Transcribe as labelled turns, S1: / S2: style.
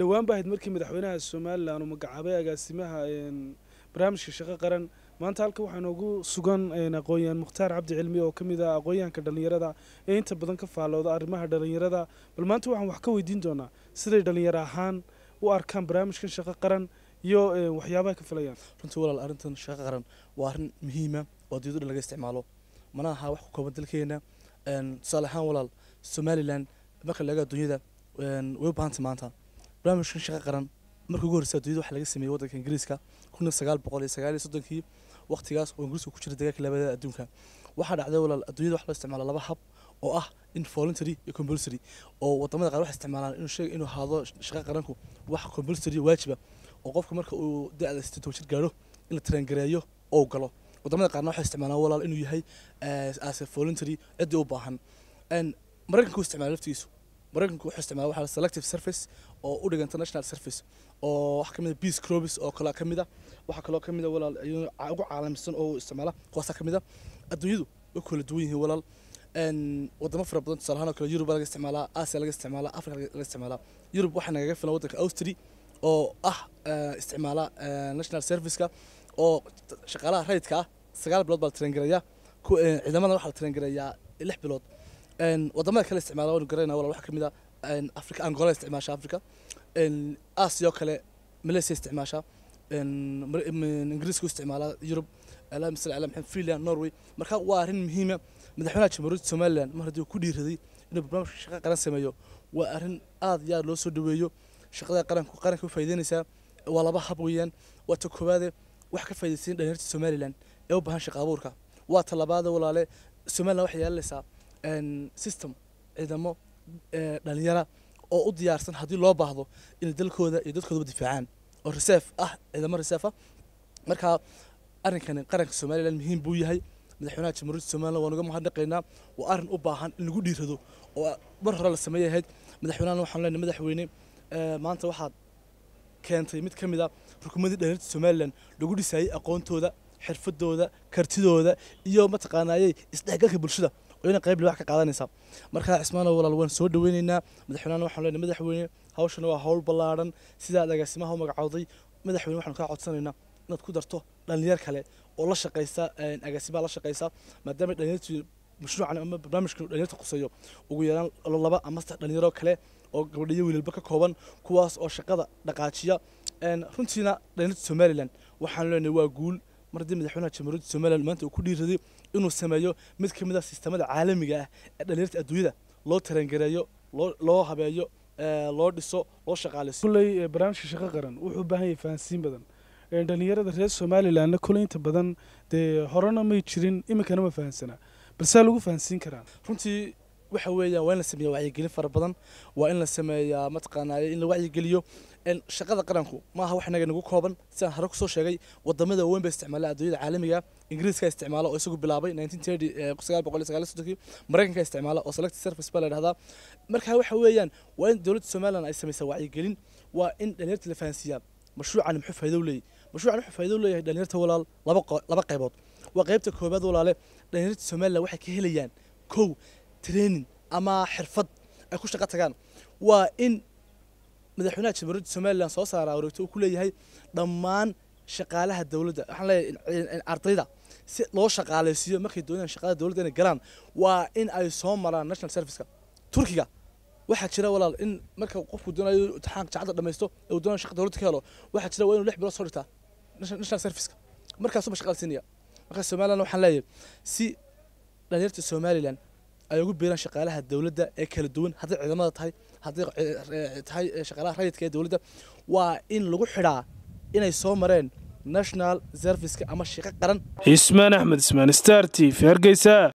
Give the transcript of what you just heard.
S1: dhawaan baa markii madaxweynaha Soomaaliland uu magacaabay agaasimaha barnaamijka shaqo qaran maanta halka waxaan ugu sugan aqoonyahan Mukhtaar Cabdi Cilmi oo kamid ah aqoonyahanka dhalinyarada ee inta badan ka faalooda arrimaha dhalinyarada bal maanta waxaan wax ka weydiin doonaa siday dhalinyaro ahaan u arkaan barnaamijkan shaqo qaran iyo waxyaabaha ka filayaan
S2: runtii walaal arrintan shaqo qaran waa arrin muhiim ah oo dawladda laga isticmaalo mana aha wax ku kooban dalkeena tusaale ahaan walaal Somaliland marka laga dunyada way u baahantay maanta barnaamijkan shaqo qaran markii ugu horreysay dawladda waxa laga sameeyay waddanka Ingiriiska 1939 waqtigaas oo Ingiriisku ku jiray dagaalkii labaad ee adduunka waxa dhacday walaal adduunyada wax loo isticmaalo laba hab oo ah in voluntary iyo compulsory oo wadamada qaar wax isticmaalaan inuu haado shaqo qaranku wax compulsory waajiba oo qofka marka uu da'da 16 jir gaaro in la train gareeyo oo galo wadamada qaarna waxa isticmaalaan walaal inuu yahay as a voluntary cid u baahan Mareykanku isticmaalo laftiisu Mareykanku wuxuu isticmaalaa waxa selective service oo u dhiganta national service oo wax kamid ah peace corps oo kala kamid ah waxa kale oo kamid ah walaal ugu caalamisan oo isticmaala qoyska kamid ah adduunyadu way kala duwan yihiin walaal wadamo fara badan tusaalahaan kale Yurub laga isticmaalaa Aasiya laga isticmaalaa Afrika laga isticmaalaa Yurub waxa naga filan waddanka Austria oo isticmaala national service-ka oo shaqaalaha rayidka ah 9 bilood baa train gareeya ciidamada waxa la train gareeyaa 6 bilood wadamada kale isticmaala oo gareena walaal waxa kamid ah Afrika Angola isticmaasha Afrika Aasiya kale Malaysia isticmaasha Ingiriisku isticmaala Yurub ala misal ala maxan Finland Norway marka waa arrin muhiim ah madaxweynaha Jamhuuriyadda Somaliland mar haddii uu ku dhiiraday inuu barnaamij shaqo qaran sameeyo waa arrin aad iyo aad loo soo dhaweeyo shaqada qaranka u faa'iideynaysa waa laba hab weeyaan waa ta koowaad wax ka faa'iideysan dhalinyarada Somaliland ee u baahan shaqo abuurka waa ta labaad walaale Somaliland waxa yeelanaysa system ciidamo dhalinyaro oo u diyaarsan haddii loo baahdo in dalkooda iyo dadkooda difaacaan oo reserve ciidamo reserve marka arrinkan qaranka Somaliland muhiim buu yahay madaxweynaha Jamhuuriyadda Somaliland waa uga mahadnaqaynaa waa arrin u baahan in lagu dhiirado oo mar hore la sameeyay madaxweynaha waxaan leenahay madaxweyne maanta waxaad keentay mid kamid ah rukumadii dhalinyarada Somaliland lagu dhisay aqoontooda xirfadooda kartidooda iyo mataqaanaayay isdhexgalka bulshada oo in qayb wax ka qaadanaysa marka Cismaano walaal waan soo dhaweynaynaa madaxweynaha waxaan leenahay madaxweyne hawshan waa hawl ballaaran sida agaasimaha magacawday madaxweyne waxaan ka codsanaynaa inaad ku darto dhalinyar kale oo la shaqeysa agaasimaha la shaqeysa maadaama dhalinyartu mashruucan ama barnaamijka dhalinyarta qusayo ugu yaraan laba ama saddex dhalinyaro kale oo gabadhiyo wiilba ka kooban kuwaas oo shaqada dhaqaajiya runtiina dhalinyarta Somaliland waxaan leenahay waa guul markii madaxweynaha Jamhuuriyadda Somaliland maanta uu ku dhiiraday inuu sameeyo mid kamid ah sistemada caalamiga ah ee dhalinyarta adduunyada loo tarangareeyo loo habeeyo loo dhiso loo shaqaaleysiyo
S1: kulay barnaamijka shaqo qaran wuxuu u baahan yahay fahansiin badan dhalinyarada reer Somaliland kulay inta badan horena ma jirin iminkana ma fahansana balse lagu fahansiin karaa
S2: runtii waxa weeyaan waa in la sameeyo wacyigelin fara badan waa in la sameeyaa mataqaanaay in la wacyigeliyo shaqada qaranku ma aha wax naga nagu kooban sidaan hore ku soo sheegay wadamada weyn bay isticmaalaan adduunyada caalamiga Ingiriiska isticmaala oo isagu bilaabay 1930 Mareykanka isticmaala oo selective service baa la yiraahdaa marka waxa weeyaan waa in dawladda Somaliland ay sameeyso wacyigelin waa in dhalinyarta la fahansiiyaa mashruucan muxuu faa'iido u leeyahay mashruucan wuxuu faa'iido u leeyahay dhalinyarta walaal laba qaybood waa qaybta koobaad walaale dhalinyarta Somaliland waxay ka helayaan training ama xirfad ay ku shaqo tagaan waa in madaxweynaha Jamhuuriyadda Somaliland soo saaray wareegto uu ku leeyahay dhammaan shaqaalaha dawladda waxaan leeyahay ardayda si loo shaqaaleysiyo markay doonayaan shaqada dawladda inay galaan waa in ay soo maraan national service-ka Turkiga waxa jira walaal in marka qofku doonayo imtixaanka jaamacadda dhameysto oo doonayo shaqada dawladda ka helo waxa jira waa inuu 6 bilood soo dhigtaa national service-ka markaas uu shaqaaleysiinaya marka Somaliland waxaan leeyahay si dhalinyarta Somaliland ay ugu beeraan shaqaalaha dawladda ee kala duwan haddii ciidamada tahay shaqaalaha rayidka ee dawladda waa in lagu xidhaa inay soo mareen national service-ka ama shaqo qaran
S1: Ismaan Axmed Ismaan Star TV Hargeysa